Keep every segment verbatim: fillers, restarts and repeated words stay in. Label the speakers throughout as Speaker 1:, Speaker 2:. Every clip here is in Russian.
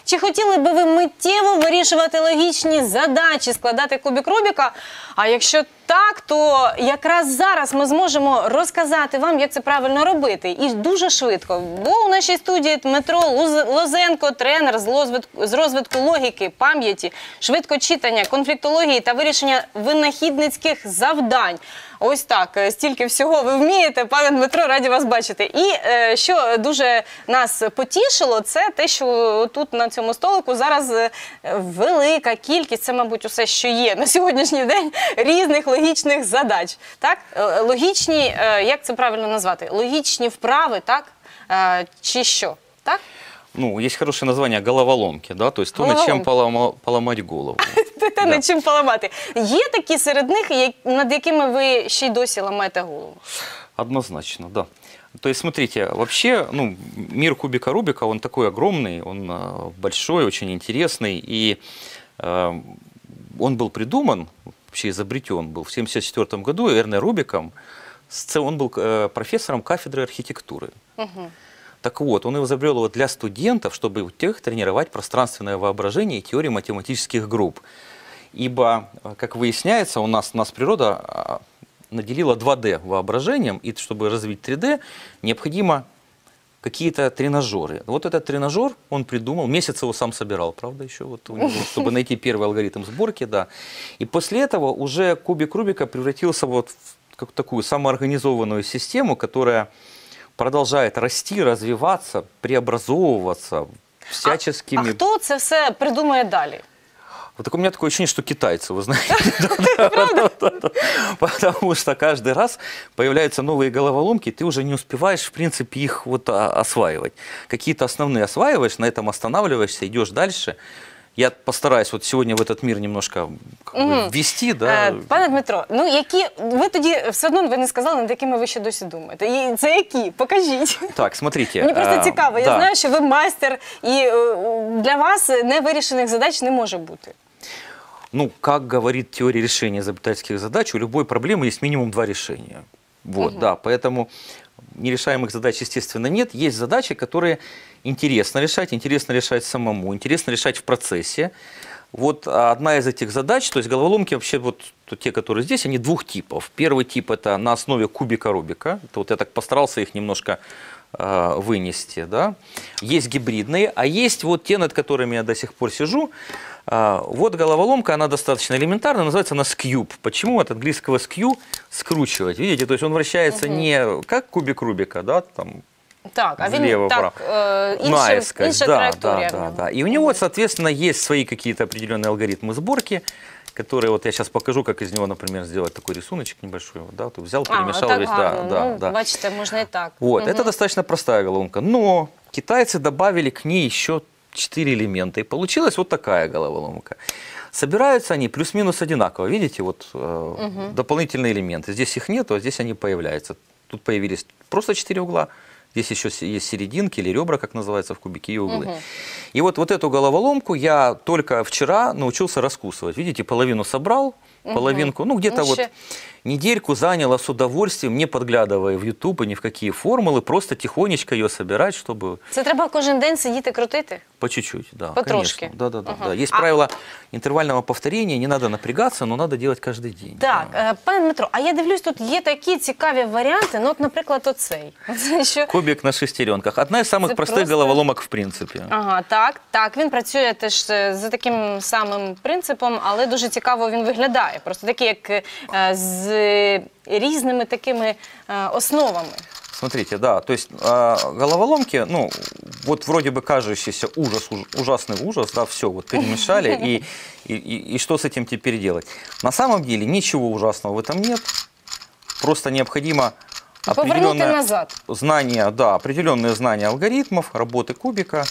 Speaker 1: Чи хотіли би ви миттєво вирішувати логічні задачі, складати кубик Рубіка? А якщо так, то якраз зараз ми зможемо розказати вам, як це правильно робити. І дуже швидко. Бо у нашій студії Дмитро Лозенко, тренер з розвитку, з розвитку логіки, пам'яті, швидкочитання, конфліктології та вирішення винахідницьких завдань. Ось так, стільки всього ви вмієте, пане Дмитро, раді вас бачити. І е, що дуже нас потішило, це те, що тут на цьому столику зараз велика кількість, це, мабуть, усе, що є на сьогоднішній день, різних логічних задач. Так? Логічні, е, як це правильно назвати? Логічні вправи, так? Е, чи що? Так?
Speaker 2: Ну, есть хорошее название головоломки, да, то есть то, над чем полома, поломать голову.
Speaker 1: Те, над чим поламати. Є такі серед них, над якими ви ще й досі ламаєте голову?
Speaker 2: Однозначно, да. То есть, смотрите, вообще, ну, мир кубика Рубика, он такой огромный, он э, большой, очень интересный, и э, он был придуман, вообще изобретен был в семьдесят четвёртом году Эрне Рубиком, он был э, профессором кафедры архитектуры. Угу. Так вот, он изобрел его для студентов, чтобы у тех тренировать пространственное воображение и теорию математических групп. Ибо, как выясняется, у нас, у нас природа наделила два дэ воображением, и чтобы развить три дэ, необходимо какие-то тренажеры. Вот этот тренажер он придумал, месяц его сам собирал, правда, еще, вот, чтобы найти первый алгоритм сборки, да. И после этого уже кубик Рубика превратился вот в такую самоорганизованную систему, которая продолжает расти, развиваться, преобразовываться всяческими...
Speaker 1: А, а кто це все придумає далі?
Speaker 2: Вот так у меня такое ощущение, что китайцы, вы знаете. Потому что каждый раз появляются новые головоломки, ты уже не успеваешь, в принципе, их вот осваивать. Какие-то основные осваиваешь, на этом останавливаешься, идешь дальше. Я постараюсь вот сегодня в этот мир немножко mm. ввести, да.
Speaker 1: Пане Дмитро, ну які, ви тоді все одно ви не сказали, над якими ви ще досі думаєте. І це які? Покажіть.
Speaker 2: Так, смотрите.
Speaker 1: Мені просто цікаво,
Speaker 2: а,
Speaker 1: я
Speaker 2: да.
Speaker 1: знаю, що ви майстер, і для вас невирішених задач не може бути.
Speaker 2: Ну, как говорит теория решения изобретательских задач, у любой проблемы есть минимум два решения. Вот, угу. Да, поэтому нерешаемых задач, естественно, нет. Есть задачи, которые интересно решать, интересно решать самому, интересно решать в процессе. Вот одна из этих задач, то есть головоломки вообще, вот те, которые здесь, они двух типов. Первый тип – это на основе кубика Рубика. Это вот я так постарался их немножко э, вынести, да. Есть гибридные, а есть вот те, над которыми я до сих пор сижу. Э, вот головоломка, она достаточно элементарная, называется она скьюб. Почему? От английского skew – скручивать. Видите, то есть он вращается угу. не как кубик Рубика, да, там.
Speaker 1: Так, а він так, э, інша, інша
Speaker 2: да,
Speaker 1: траєкторія.
Speaker 2: Да, да, да. И у него, соответственно, есть свои какие-то определенные алгоритмы сборки, которые, вот я сейчас покажу, как из него, например, сделать такой рисуночек небольшой. Вот, да, вот взял, перемешал
Speaker 1: а,
Speaker 2: весь.
Speaker 1: Да,
Speaker 2: да,
Speaker 1: ну,
Speaker 2: да.
Speaker 1: бачите, можно и так.
Speaker 2: Вот,
Speaker 1: угу.
Speaker 2: Это достаточно простая головоломка. Но китайцы добавили к ней еще четыре элемента, и получилась вот такая головоломка. Собираются они плюс-минус одинаково. Видите, вот э, угу. дополнительные элементы. Здесь их нет, а здесь они появляются. Тут появились просто четыре угла. Здесь еще есть серединки или ребра, как называется в кубике, и углы. Угу. И вот, вот эту головоломку я только вчера научился раскусывать. Видите, половину собрал, угу. половинку, ну где-то вот недельку заняло с удовольствием, не подглядывая в YouTube и ни в какие формулы, просто тихонечко ее собирать, чтобы...
Speaker 1: Це треба кожен день сидіти крутити?
Speaker 2: По чуть-чуть, да.
Speaker 1: Потрошки?
Speaker 2: Конечно. Да, да, да,
Speaker 1: угу.
Speaker 2: да. Есть
Speaker 1: а...
Speaker 2: правило интервального повторения, не надо напрягаться, но надо делать каждый день.
Speaker 1: Так,
Speaker 2: да.
Speaker 1: Пане Дмитро, а я дивлюсь, тут є такі цікаві варіанти, ну от, наприклад, оцей. Що...
Speaker 2: Кубик на шестеренках. Одна из самых Це простых просто... головоломок в принципе.
Speaker 1: Ага, так, так, він працює теж за таким самим принципом, але дуже цікаво він виглядає. Просто такий, як з різними такими основами.
Speaker 2: Смотрите, да, то есть э, головоломки, ну, вот вроде бы кажущийся ужас, уж, ужасный ужас, да, все, вот перемешали, и, и, и, и что с этим теперь делать? На самом деле ничего ужасного в этом нет, просто необходимо определенное
Speaker 1: назад.
Speaker 2: знание, да, определенные знания алгоритмов, работы кубика.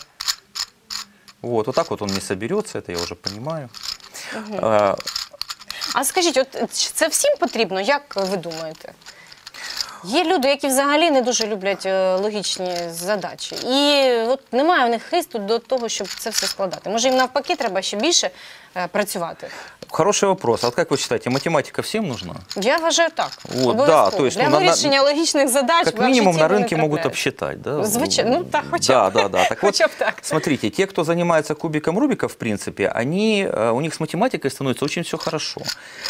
Speaker 2: Вот, вот так вот он не соберется, это я уже понимаю.
Speaker 1: Угу. А, а скажіть, от це всім потрібно, як ви думаєте? Є люди, які взагалі не дуже люблять логічні задачі. І от немає в них хисту до того, щоб це все складати. Може їм навпаки треба ще більше е, працювати?
Speaker 2: Хороший вопрос. А вот как вы считаете, математика всем нужна?
Speaker 1: Я вважаю так.
Speaker 2: Вот,
Speaker 1: Обов'язково.
Speaker 2: да, то есть,
Speaker 1: Для
Speaker 2: ну, на-
Speaker 1: вирішення логічних задач
Speaker 2: Как
Speaker 1: ви в
Speaker 2: минимум
Speaker 1: житті
Speaker 2: на
Speaker 1: ви не
Speaker 2: рынке могут
Speaker 1: трапляєте.
Speaker 2: обсчитать, да?
Speaker 1: Звичайно, ну так, хоча
Speaker 2: Да,
Speaker 1: б.
Speaker 2: да, да. Так вот,
Speaker 1: Хоча б так.
Speaker 2: смотрите, те, кто занимается кубиком Рубика, в принципе, они, э, у них с математикой становится очень все хорошо.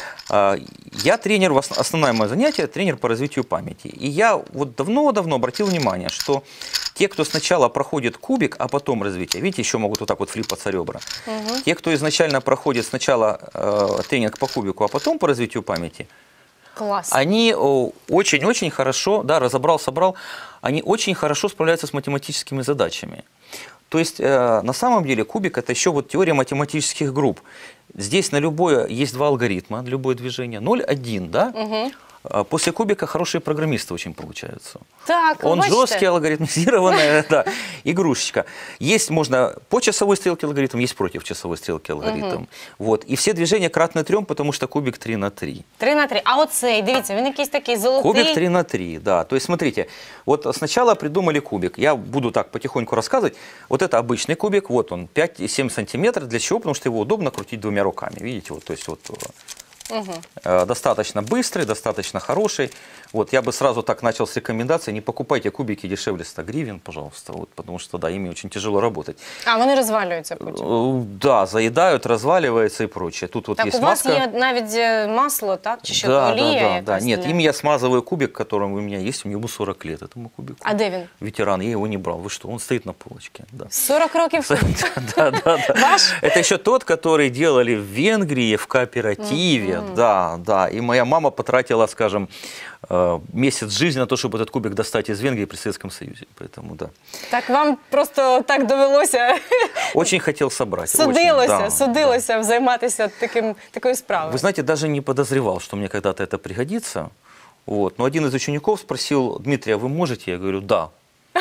Speaker 2: А, Я тренер, в ос- основное мое занятие, тренер по развитию памяти. И я вот давно-давно обратил внимание, что те, кто сначала проходит кубик, а потом развитие, видите, еще могут вот так вот флипаться ребра. Те, кто изначально проходит сначала э, тренинг по кубику, а потом по развитию памяти,
Speaker 1: Клас.
Speaker 2: они о, очень-очень хорошо, да, разобрал, собрал, они очень хорошо справляются с математическими задачами. То есть, э, на самом деле, кубик – это еще вот теория математических групп. Здесь на любое есть два алгоритма, любое движение. ноль, один, да?
Speaker 1: Угу.
Speaker 2: А После кубика хорошие программисты очень получаются.
Speaker 1: Так,
Speaker 2: Он
Speaker 1: бачите?
Speaker 2: жесткий, алгоритмизированный, да, игрушечка. Есть можно по часовой стрелке алгоритм, есть против часовой стрелки алгоритм. Вот. И все движения кратны трем, потому что кубик три на три.
Speaker 1: Три на три. А оцей, дивіться, він якийсь такий золотий.
Speaker 2: Кубик три на три, да. То есть, смотрите, вот сначала придумали кубик. Я буду так потихоньку рассказывать. Вот это обычный кубик, вот он, пять-семь сантиметров. Для чего? Потому что его удобно крутить двумя руками. Видите, вот, то есть вот
Speaker 1: Угу.
Speaker 2: э, достаточно быстрый, достаточно хороший. Вот я бы сразу так начал с рекомендации: не покупайте кубики дешевле ста гривен, пожалуйста, вот, потому что, да, ими очень тяжело работать.
Speaker 1: А, вони розвалюються потім.
Speaker 2: Э, Да, заедают, разваливается и прочее. Тут вот
Speaker 1: Так,
Speaker 2: есть
Speaker 1: у вас
Speaker 2: маска.
Speaker 1: є навіть е, масло, так? Чи що,
Speaker 2: Да,
Speaker 1: олія
Speaker 2: да, да,
Speaker 1: якась
Speaker 2: да. Нет,
Speaker 1: для-
Speaker 2: им я смазываю кубик, которым у меня есть, у него сорок лет, этому кубику.
Speaker 1: А де він?
Speaker 2: Ветеран, я его не брал. Вы что, он стоит на полочке. Да.
Speaker 1: сорок років.
Speaker 2: Да, да, да.
Speaker 1: Ваш?
Speaker 2: Это еще тот, который делали в Венгрии в кооперативе. Да, да. И моя мама потратила, скажем, э, месяц жизни на то, чтобы этот кубик достать из Венгрии при Советском Союзе. Поэтому, да.
Speaker 1: Так вам просто так довелося,
Speaker 2: Очень хотел собрать. очень,
Speaker 1: судилося,
Speaker 2: да,
Speaker 1: судилося займатися таким, такою
Speaker 2: да.
Speaker 1: справою.
Speaker 2: Вы знаете, даже не подозревал, что мне когда-то это пригодится. Вот. Но один из учеников спросил: Дмитрий, а вы можете? Я говорю: да.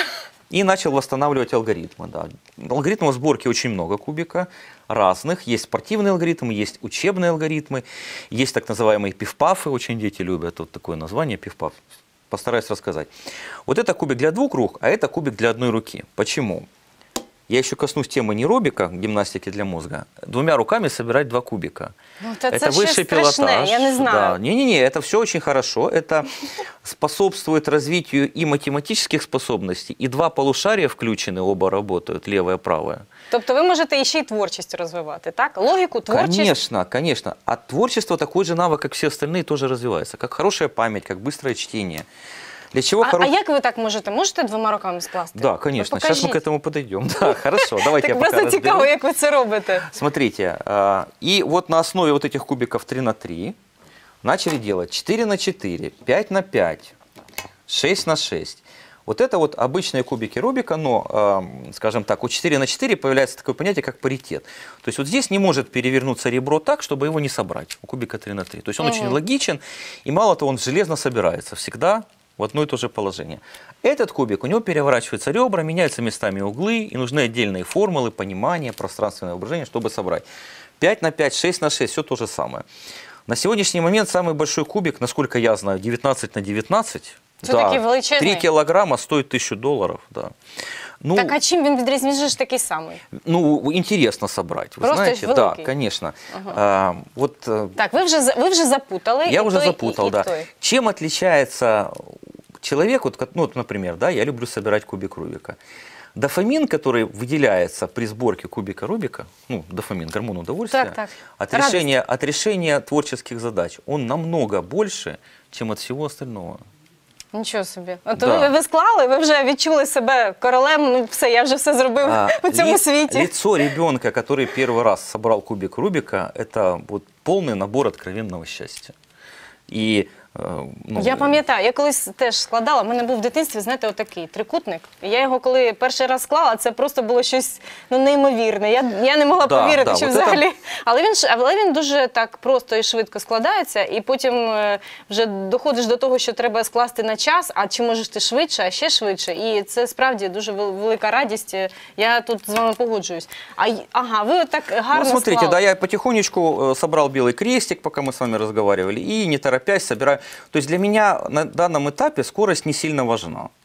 Speaker 2: И начал восстанавливать алгоритмы. Да. Алгоритмов сборки очень много кубика, разных. Есть спортивные алгоритмы, есть учебные алгоритмы, есть так называемые пиф-пафы, очень дети любят вот такое название, пиф-паф. Постараюсь рассказать. Вот это кубик для двух рук, а это кубик для одной руки. Почему? Я еще коснусь темы нейробика, гимнастики для мозга. Двумя руками собирать два кубика.
Speaker 1: Ну, та
Speaker 2: это
Speaker 1: це
Speaker 2: высший
Speaker 1: щось страшне,
Speaker 2: пилотаж.
Speaker 1: я не знаю.
Speaker 2: Да. Не-не-не, это все очень хорошо. Это способствует развитию и математических способностей, и два полушария включены, оба работают, левое и правое.
Speaker 1: Тобто ви можете іще й творчість розвивати, так? Логіку, творчість.
Speaker 2: Конечно, конечно. А творчество такой же навык, как все остальные, тоже развивается. Как хорошая память, как быстрое чтение. Для чего
Speaker 1: А,
Speaker 2: хоро-
Speaker 1: а як ви так можете? Можете двома руками скласти?
Speaker 2: Да, конечно.
Speaker 1: Ну,
Speaker 2: Сейчас мы
Speaker 1: покажіть.
Speaker 2: к этому подойдем. Да, хорошо. Давайте я
Speaker 1: Так
Speaker 2: пока
Speaker 1: просто
Speaker 2: разберу.
Speaker 1: цікаво, як ви це робите.
Speaker 2: Смотрите, а, и вот на основе вот этих кубиков три на три начали делать четыре на четыре, пять на пять, шесть на шесть. Вот это вот обычные кубики Рубика, но, а, скажем так, у четыре на четыре появляется такое понятие, как паритет. То есть вот здесь не может перевернуться ребро так, чтобы его не собрать, у кубика три на три. То есть он
Speaker 1: Мгм.
Speaker 2: очень логичен, и мало того, он железно собирается всегда в одно и то же положение. Этот кубик, у него переворачиваются ребра, меняются местами углы, и нужны отдельные формулы, понимание, пространственное воображение, чтобы собрать. пять на пять, шесть на шесть, все то же самое. На сегодняшний момент самый большой кубик, насколько я знаю, девятнадцать на девятнадцать.
Speaker 1: Це такий величезний.
Speaker 2: три килограмма стоит тысячу долларов. Да. Ну,
Speaker 1: Так, а чим він відрізняється? Він же ж такий самий.
Speaker 2: ну, интересно собрать, вы
Speaker 1: Просто
Speaker 2: знаете.
Speaker 1: ж
Speaker 2: Да,
Speaker 1: великий.
Speaker 2: конечно. А, вот э,
Speaker 1: Так, ви вже, за- ви вже запутали.
Speaker 2: я
Speaker 1: і
Speaker 2: уже
Speaker 1: той,
Speaker 2: запутал,
Speaker 1: і, і
Speaker 2: да.
Speaker 1: той.
Speaker 2: Чем отличается человек, вот, как- ну, вот, например, да, я люблю собирать кубик Рубика. Дофамин, который выделяется при сборке кубика Рубика, ну, дофамин, гормон удовольствия,
Speaker 1: Так, так.
Speaker 2: От,
Speaker 1: Радость.
Speaker 2: решения, от решения творческих задач, он намного больше, чем от всего остального.
Speaker 1: Нічого собі. От
Speaker 2: Да.
Speaker 1: ви, ви склали, ви вже відчули себе королем, ну все, я вже все зробив
Speaker 2: А,
Speaker 1: у цьому
Speaker 2: ли-
Speaker 1: світі.
Speaker 2: Лицо ребенка, который первый раз собрал кубик Рубика, это вот полный набор откровенного счастья. И, э, ну,
Speaker 1: Я пам'ятаю, я колись теж складала, в мене був в дитинстві, знаєте, отакий трикутник. І я його коли перший раз склала, це просто було щось ну, неймовірне. Я, я не могла
Speaker 2: Да,
Speaker 1: повірити,
Speaker 2: да,
Speaker 1: що
Speaker 2: от
Speaker 1: взагалі. Але він, ж- але він дуже так просто і швидко складається, і потім е, вже доходиш до того, що треба скласти на час, а чи можеш ти швидше, а ще швидше. І це справді дуже вел- велика радість. Я тут з вами погоджуюсь. А, й- ага, ви так гарно
Speaker 2: Ну, смотрите,
Speaker 1: склали.
Speaker 2: да, я потихонечку э, собрал белый крестик, пока мы с вами разговаривали, и не торопясь собираю. То есть для меня на данном этапе скорость не сильно важна.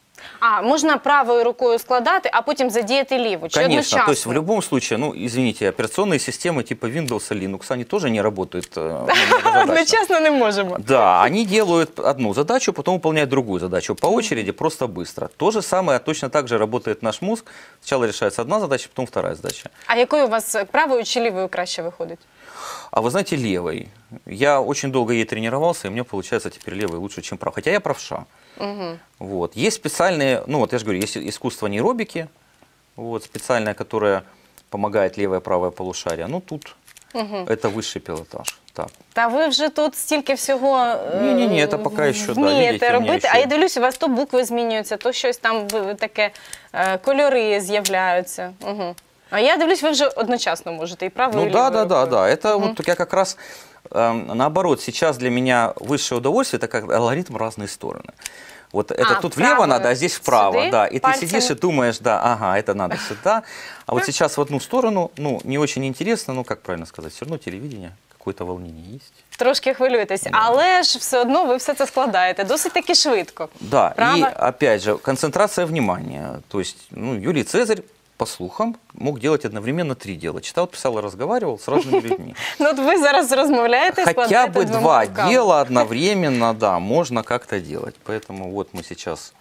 Speaker 1: А, можна правою рукою складати, а потім задіяти ліву? Чи
Speaker 2: Конечно,
Speaker 1: одночасно?
Speaker 2: то есть в любом случае, ну, извините, операционные системы типа Windows и Linux, они тоже не работают э, ну, многозадачно.
Speaker 1: Одночасно не можемо.
Speaker 2: Да, они делают одну задачу, потом выполняют другую задачу по очереди, просто быстро. То же самое, точно так же работает наш мозг. Сначала решается одна задача, потом вторая задача.
Speaker 1: А якою у вас правою чи лівою краще виходить?
Speaker 2: А вы знаете, левой. Я очень долго ей тренировался, и у меня получается теперь левой лучше, чем правой. Хотя я правша.
Speaker 1: Угу.
Speaker 2: Вот. Есть специальные, ну вот я же говорю, есть искусство нейробики, вот, специальное, которое помогает левое и правое полушарие. Ну тут
Speaker 1: Угу.
Speaker 2: это высший пилотаж. Так.
Speaker 1: Та ви вже тут стільки всього е,
Speaker 2: Ні-ні-ні, це поки що, да,
Speaker 1: вмієте
Speaker 2: видите, у мене
Speaker 1: робити.
Speaker 2: ще-
Speaker 1: А я дивлюсь, у вас то букви змінюються, то щось там ви- таке, е, кольори з'являються. Угу. А я дивлюсь, ви вже одночасно можете і правою,
Speaker 2: Ну
Speaker 1: і
Speaker 2: да,
Speaker 1: лівою
Speaker 2: да, да,
Speaker 1: рукою.
Speaker 2: да. Это
Speaker 1: Мгм.
Speaker 2: вот я как раз э, наоборот, сейчас для меня высшее удовольствие, это как алгоритм в разные стороны. Вот это
Speaker 1: А,
Speaker 2: тут
Speaker 1: вправо
Speaker 2: влево надо, а здесь вправо,
Speaker 1: сюда,
Speaker 2: да. И ты
Speaker 1: пальцами.
Speaker 2: сидишь и думаешь, да, ага, это надо сюда. А вот сейчас в одну сторону, ну, не очень интересно, ну, как правильно сказать, все равно телевидение, какое-то волнение есть.
Speaker 1: Трошки хвилюєтесь, але ж все одно ви все це складаєте досить таки швидко.
Speaker 2: Да,
Speaker 1: Право.
Speaker 2: и опять же, концентрация внимания. То есть, ну, Юлий Цезарь, по слухам, мог делать одновременно три дела. Читал, писал и разговаривал с разными людьми.
Speaker 1: Ну от ви зараз розмовляєте,
Speaker 2: Хотя
Speaker 1: складаєте
Speaker 2: бы
Speaker 1: двома
Speaker 2: два
Speaker 1: руками.
Speaker 2: дела одновременно, да, можно как-то делать. Поэтому вот мы сейчас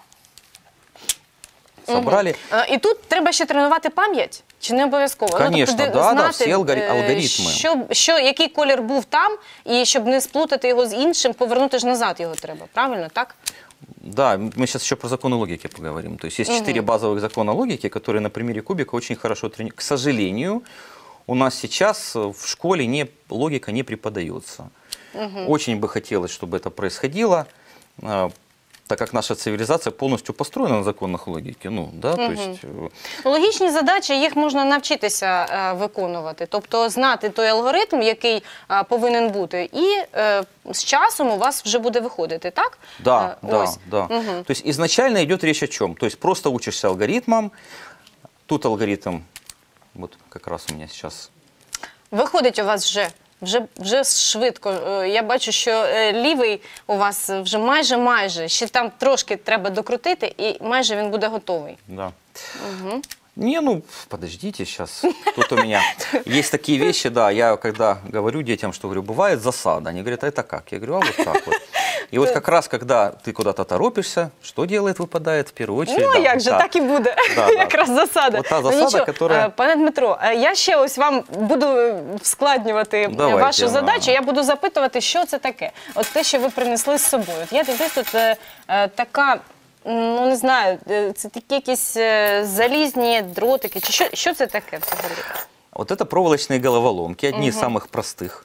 Speaker 2: собрали.
Speaker 1: Е, І тут треба ще тренувати пам'ять? Чи не обов'язково?
Speaker 2: Конечно,
Speaker 1: де-
Speaker 2: да, да,
Speaker 1: знати,
Speaker 2: всі алгорі-
Speaker 1: е,
Speaker 2: алгоритми.
Speaker 1: Що, що, який колір був там, і щоб не сплутати його з іншим, повернути ж назад його треба. Правильно, так?
Speaker 2: Да, мы сейчас еще про законы логики поговорим. То есть есть четыре базовых закона логики, которые на примере кубика очень хорошо тренируют. К сожалению, у нас сейчас в школе не, логика не преподается. Очень бы хотелось, чтобы это происходило, а, так как наша цивилизация полностью построена на законах логики. Ну, да, то есть, э,
Speaker 1: Логічні задачі, їх можна навчитися е, виконувати. Тобто знати той алгоритм, який е, повинен бути, і е, з часом у вас вже буде виходити, так?
Speaker 2: Да,
Speaker 1: Е,
Speaker 2: да,
Speaker 1: ось.
Speaker 2: да. То есть изначально идет речь о чем? То есть просто учишься алгоритмам. Тут алгоритм, вот как раз у меня сейчас.
Speaker 1: Виходить у вас вже, вже, вже швидко. Е, Я бачу, що е, лівий у вас вже майже-майже, ще там трошки треба докрутити, і майже він буде готовий.
Speaker 2: Да. Не, ну, подождите сейчас. Тут у меня есть такие вещи, да, я когда говорю детям, что говорю, бывает засада. Они говорят, а это как? Я говорю, а вот так вот. И вот как раз, когда ты куда-то торопишься, что делает, выпадает в первую очередь?
Speaker 1: Ну,
Speaker 2: да,
Speaker 1: як же,
Speaker 2: да.
Speaker 1: так і буде.
Speaker 2: Да, да.
Speaker 1: Якраз засада.
Speaker 2: От та
Speaker 1: Ну,
Speaker 2: засада,
Speaker 1: нічого.
Speaker 2: которая-
Speaker 1: Е, Пане Дмитро, е, я ще ось вам буду вскладнювати е,
Speaker 2: Давайте,
Speaker 1: вашу
Speaker 2: да.
Speaker 1: задачу. Я буду запитувати, що це таке. От те, що ви принесли з собою. От я дивлюсь, тут е, е, така, ну не знаю, е, це такі якісь е, залізні дротики. Чи що, що це таке взагалі?
Speaker 2: Вот это проволочные головоломки, одни из самых простых.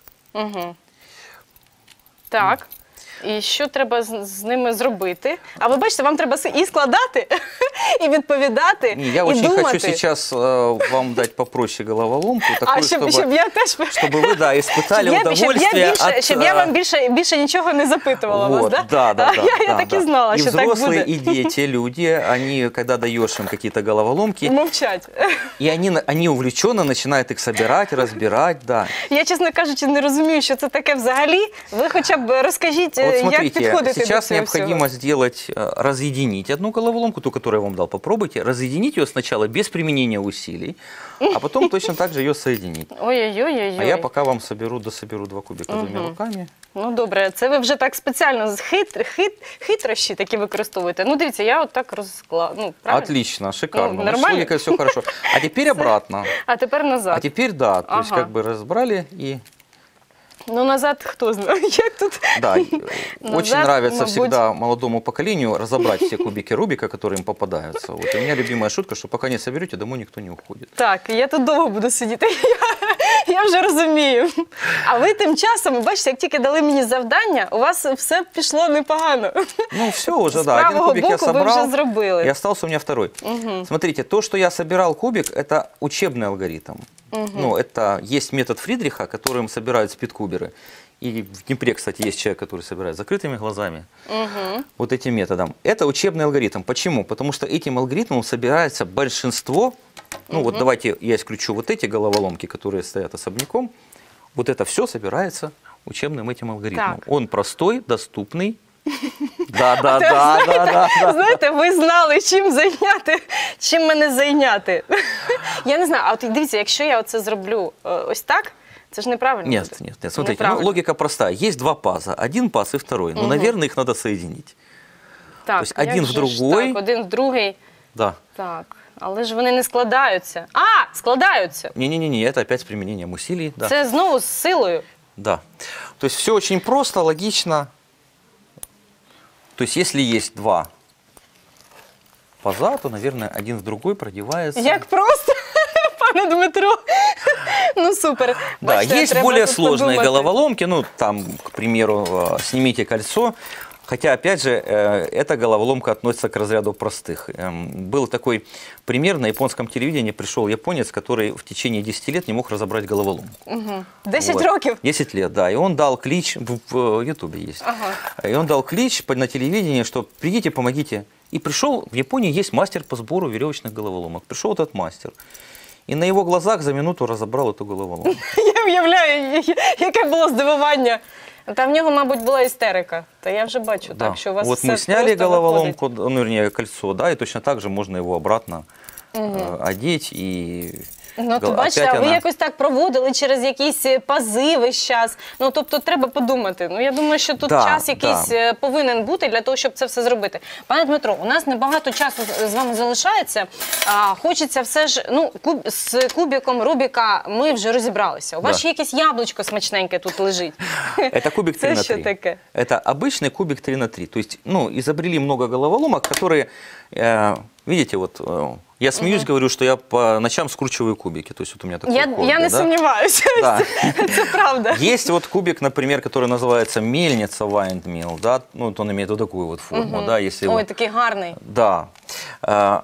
Speaker 1: Так. І що треба з, з ними зробити? А ви бачите, вам треба і складати, і відповідати,
Speaker 2: Не, я
Speaker 1: і
Speaker 2: очень
Speaker 1: думати.
Speaker 2: хочу сейчас э, вам дать попроще головоломку, такую,
Speaker 1: А щоб,
Speaker 2: чтобы,
Speaker 1: щоб я теж...
Speaker 2: чтобы вы, да, испытали
Speaker 1: Щоб я, щоб я,
Speaker 2: удовольствие
Speaker 1: більше,
Speaker 2: от...
Speaker 1: щоб я
Speaker 2: э,
Speaker 1: вам більше, більше нічого не запитувала вас,
Speaker 2: Вот,
Speaker 1: да?
Speaker 2: да, да,
Speaker 1: А,
Speaker 2: да,
Speaker 1: я, я
Speaker 2: да,
Speaker 1: так і
Speaker 2: да.
Speaker 1: знала,
Speaker 2: и
Speaker 1: що так
Speaker 2: взрослые,
Speaker 1: буде.
Speaker 2: и дети, люди, они, когда даешь им какие-то головоломки,
Speaker 1: Мовчать.
Speaker 2: и они, на- они увлеченно начинают их собирать, разбирать, да.
Speaker 1: Я, чесно кажучи, не розумію, що це таке взагалі. Ви хоча б розкажіть,
Speaker 2: Вот
Speaker 1: як
Speaker 2: смотрите,
Speaker 1: підходити до
Speaker 2: сейчас
Speaker 1: цього
Speaker 2: необходимо
Speaker 1: всього.
Speaker 2: сделать, э, разъединить одну головоломку, ту, которую я вам дал, попробуйте, разъединить ее сначала без применения усилий, а потом точно так же ее соединить.
Speaker 1: Ой-ой-ой.
Speaker 2: А я пока вам соберу, дособеру два кубика двумя руками.
Speaker 1: Ну, добре, це ви вже так спеціально з хит, хит, хитрощі такі використовуєте. Ну, дивіться, я от так розклала. Ну, правильно?
Speaker 2: Отлично, шикарно.
Speaker 1: Ну,
Speaker 2: Ну,
Speaker 1: нормально?
Speaker 2: с логикой все хорошо. А теперь обратно.
Speaker 1: А тепер назад.
Speaker 2: А теперь да, то есть
Speaker 1: Ага.
Speaker 2: как бы разбрали и...
Speaker 1: Ну, назад хто знає, як тут?
Speaker 2: Да, очень
Speaker 1: Назад,
Speaker 2: нравится
Speaker 1: мабуть.
Speaker 2: всегда молодому поколению разобрать все кубики Рубика, которые им попадаются. Вот у меня любимая шутка, что пока не соберете, домой никто не уходит.
Speaker 1: Так, я тут довго буду сидіти, я, я вже розумію. А ви тим часом, бачите, як тільки дали мені завдання, у вас все пішло непогано.
Speaker 2: Ну все уже,
Speaker 1: З
Speaker 2: да, один
Speaker 1: правого
Speaker 2: кубик я
Speaker 1: боку ви
Speaker 2: собрал,
Speaker 1: вже зробили.
Speaker 2: и остался у меня второй. Смотрите, то, что я собирал кубик, это учебный алгоритм. Ну, это есть метод Фридриха, которым собирают спидкуберы. И в Днепре, кстати, есть человек, который собирает закрытыми глазами. Вот этим методом. Это учебный алгоритм. Почему? Потому что этим алгоритмом собирается большинство. Ну вот давайте я исключу вот эти головоломки, которые стоят особняком. Вот это все собирается учебным этим алгоритмом.
Speaker 1: Так.
Speaker 2: Он простой, доступный Да, да,
Speaker 1: А то,
Speaker 2: да,
Speaker 1: знаєте,
Speaker 2: да, да, да.
Speaker 1: Знаєте, ви знали, чим зайняти, чим мене зайняти. Я не знаю, а от дивіться, якщо я оце зроблю е, ось так, це ж неправильно
Speaker 2: Нет,
Speaker 1: буде.
Speaker 2: нет, нет. Смотрите, ну,
Speaker 1: Неправильно.
Speaker 2: логика простая. Есть два паза. Один паз и второй. Ну, наверное, их надо соединить.
Speaker 1: Так,
Speaker 2: то есть
Speaker 1: як
Speaker 2: один в
Speaker 1: же ж
Speaker 2: другой.
Speaker 1: Так, один в другий.
Speaker 2: Да.
Speaker 1: Так, але ж вони не складаються. А, складаються.
Speaker 2: Не-не-не, это опять с применением усилий. Да.
Speaker 1: Це знову з силою.
Speaker 2: Да. То есть все очень просто, логично. То есть если есть два паза, то, наверное, один в другой продевается.
Speaker 1: Як просто, пане Дмитро. Ну, супер.
Speaker 2: Да,
Speaker 1: Бачите,
Speaker 2: есть
Speaker 1: треба
Speaker 2: более
Speaker 1: тут
Speaker 2: сложные
Speaker 1: подумати.
Speaker 2: головоломки. Ну, там, к примеру, э, снимите кольцо. Хотя, опять же, э, эта головоломка относится к разряду простых. Эм, Был такой пример, на японском телевидении пришел японец, который в течение десяти лет не мог разобрать головоломку.
Speaker 1: Десять
Speaker 2: Вот.
Speaker 1: років?
Speaker 2: десять лет, да. И он дал клич, в, в Ютубе есть.
Speaker 1: Ага.
Speaker 2: И он дал клич по- на телевидении, что придите, помогите. И пришел, в Японии есть мастер по сбору веревочных головоломок. Пришел этот мастер. И на его глазах за минуту разобрал эту головоломку.
Speaker 1: Я уявляю, яке було здивування. Та в нього, мабуть, була істерика. Та я вже бачу,
Speaker 2: Да.
Speaker 1: так, що у вас
Speaker 2: Вот
Speaker 1: все
Speaker 2: мы сняли
Speaker 1: просто
Speaker 2: головоломку, ну, вернее, кольцо, да, и точно так же можно его обратно э, одеть и...
Speaker 1: Ну, то
Speaker 2: гол-
Speaker 1: бачите,
Speaker 2: опять
Speaker 1: а ви
Speaker 2: она-
Speaker 1: якось так проводили через якісь пази весь час. Ну, тобто, треба подумати. Ну, я думаю, що тут
Speaker 2: Да,
Speaker 1: час якийсь
Speaker 2: да.
Speaker 1: е, повинен бути для того, щоб це все зробити. Пане Дмитро, у нас небагато часу з- з вами залишається. А, хочеться все ж, ну, куб, з кубиком Рубіка ми вже розібралися. У вас
Speaker 2: Да.
Speaker 1: ще якесь яблучко смачненьке тут лежить.
Speaker 2: Это кубик три
Speaker 1: Це
Speaker 2: на
Speaker 1: що
Speaker 2: три.
Speaker 1: таке?
Speaker 2: Это обычный кубик три на три. То есть, ну, изобрели много головоломок, которые, э, видите, вот, э, я смеюсь, говорю, что я по ночам скручиваю кубики. То есть, вот у меня такое
Speaker 1: Я,
Speaker 2: хобби,
Speaker 1: я не
Speaker 2: да?
Speaker 1: сумніваюся.
Speaker 2: Да.
Speaker 1: Це правда.
Speaker 2: Есть вот кубик, например, который называется мельница Windmill, да, ну, вот он имеет вот такую вот форму, да, если
Speaker 1: Ой,
Speaker 2: его...
Speaker 1: такий гарний.
Speaker 2: Да. А,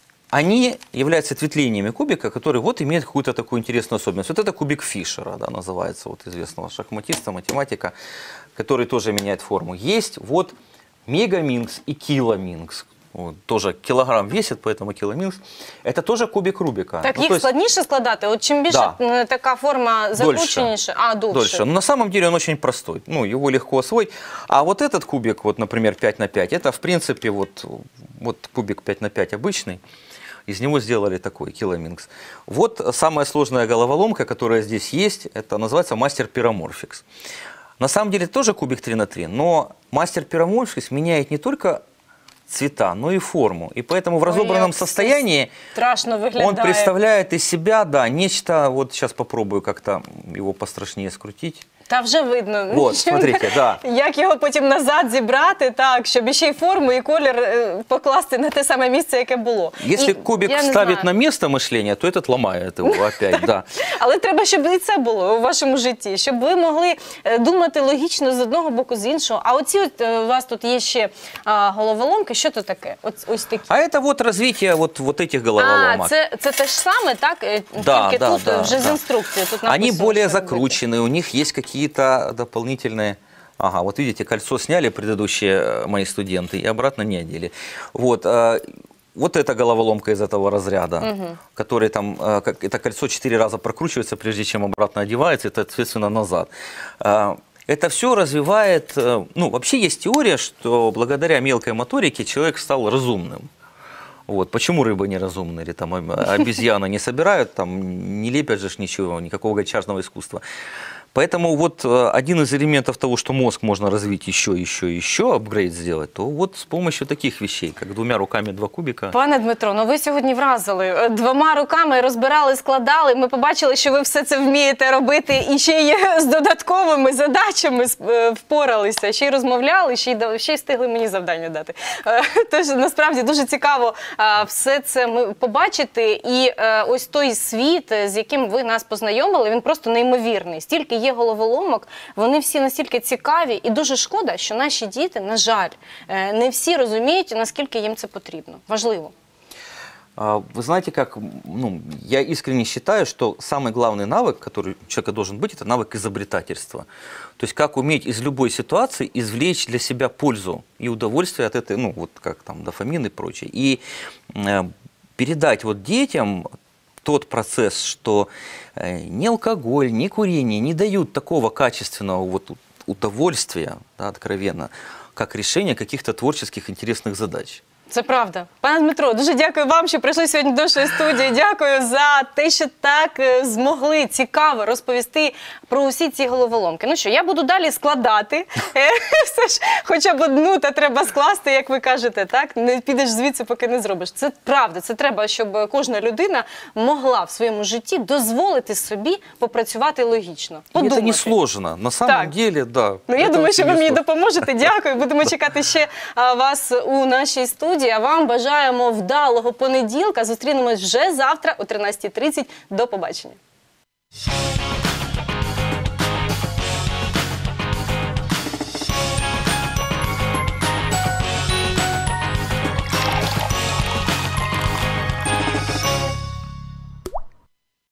Speaker 2: Они являются ответвлениями кубика, который вот имеет какую-то такую интересную особенность. Вот это кубик Фишера, да, называется, вот известного шахматиста, математика, который тоже меняет форму. Есть вот мегаминкс и киломинкс. Вот, тоже килограмм весит, поэтому киломинкс. Это тоже кубик Рубика.
Speaker 1: Так,
Speaker 2: Ну,
Speaker 1: їх
Speaker 2: то есть
Speaker 1: складніше складати? От чим більше
Speaker 2: Да.
Speaker 1: е, така форма закрученіша, а довше.
Speaker 2: дольше. Но на самом деле он очень простой. Ну, его легко освоить. А вот этот кубик, вот, например, пять на пять, это, в принципе, вот, вот кубик пять на пять обычный. Из него сделали такой киломинкс. Вот самая сложная головоломка, которая здесь есть, это называется мастер пироморфикс. На самом деле тоже кубик три на три, но мастер пироморфикс меняет не только цвета, но и форму. И поэтому в разобранном
Speaker 1: як
Speaker 2: состоянии
Speaker 1: Страшно виглядає.
Speaker 2: он представляет из себя, да, нечто, вот сейчас попробую как-то его пострашнее скрутить.
Speaker 1: Та вже видно.
Speaker 2: Вот, смотрите, да.
Speaker 1: Як його потім назад зібрати, так, щоб іще й форму, і колір е, покласти на те саме місце, яке було.
Speaker 2: Если
Speaker 1: І
Speaker 2: кубик
Speaker 1: я не
Speaker 2: ставит
Speaker 1: знаю.
Speaker 2: на место мышления, то этот ломает его опять, да.
Speaker 1: Але треба, щоб і це було у вашому житті, щоб ви могли е, думати логічно з одного боку, з іншого. А оці от, е, у вас тут є ще а, головоломки, що то таке? От, ось такі.
Speaker 2: А это вот развитие вот, вот этих
Speaker 1: А,
Speaker 2: головоломок.
Speaker 1: це, це те ж саме, так? Е,
Speaker 2: Да,
Speaker 1: Тільки
Speaker 2: да,
Speaker 1: тут
Speaker 2: да,
Speaker 1: вже з
Speaker 2: да.
Speaker 1: інструкцією. Тут
Speaker 2: Они
Speaker 1: написано,
Speaker 2: более
Speaker 1: що робити.
Speaker 2: закручены, у них есть какие-то дополнительные... Ага, вот видите, кольцо сняли предыдущие э, мои студенты и обратно не одели. Вот, э, вот эта головоломка из этого разряда, который там, э, как, это кольцо четыре раза прокручивается, прежде чем обратно одевается, это, соответственно, назад. Э, Это все развивает, э, ну, вообще есть теория, что благодаря мелкой моторике человек стал разумным. Вот. Почему рыбы неразумные, или там обезьяны не собирают, там не лепят же ж ничего, никакого гончарного искусства. Поэтому вот э, один из элементов того, что мозг можно развить еще, еще, еще, апгрейд сделать, то вот с помощью таких вещей, как двумя руками два кубика.
Speaker 1: Пане Дмитро, ну ви сьогодні вразили. Е, Двома руками розбирали, складали. Ми побачили, що ви все це вмієте робити і ще й з додатковими задачами е, впоралися, ще й розмовляли, ще й, да- ще й встигли мені завдання дати. Е, Тож насправді дуже цікаво е, все це ми побачити. І е, ось той світ, з яким ви нас познайомили, він просто неймовірний. Стільки є головоломок, вони всі настільки цікаві, і дуже шкода, що наші діти, на жаль, е, не всі розуміють, наскільки їм це потрібно. Важливо.
Speaker 2: А, Вы знаете, как, ну, я искренне считаю, что самый главный навык, который у человека должен быть, это навык изобретательства. То есть как уметь из любой ситуации извлечь для себя пользу и удовольствие от этой, ну, вот как там дофамин и прочее. И э, передать вот детям тот процесс, что э, ни алкоголь, ни курение не дают такого качественного вот удовольствия, да, откровенно, как решение каких-то творческих интересных задач.
Speaker 1: Це правда. Пане Дмитро, дуже дякую вам, що прийшли сьогодні до нашої студії. Дякую за те, що так е, змогли цікаво розповісти про усі ці головоломки. Ну що, я буду далі складати. Е, Все ж, хоча б одну та треба скласти, як ви кажете, так? Не підеш звідси, поки не зробиш. Це правда, це треба, щоб кожна людина могла в своєму житті дозволити собі попрацювати логічно.
Speaker 2: И это
Speaker 1: Подумати.
Speaker 2: не сложно. На самом
Speaker 1: Так.
Speaker 2: деле, да.
Speaker 1: Ну, я
Speaker 2: это
Speaker 1: думаю,
Speaker 2: очень
Speaker 1: що ви
Speaker 2: не
Speaker 1: мені
Speaker 2: сложно.
Speaker 1: допоможете. Дякую. Будемо чекати ще а, вас у нашій студії. А вам бажаємо вдалого понеділка. Зустрінемось вже завтра о тринадцятій тридцять. До побачення.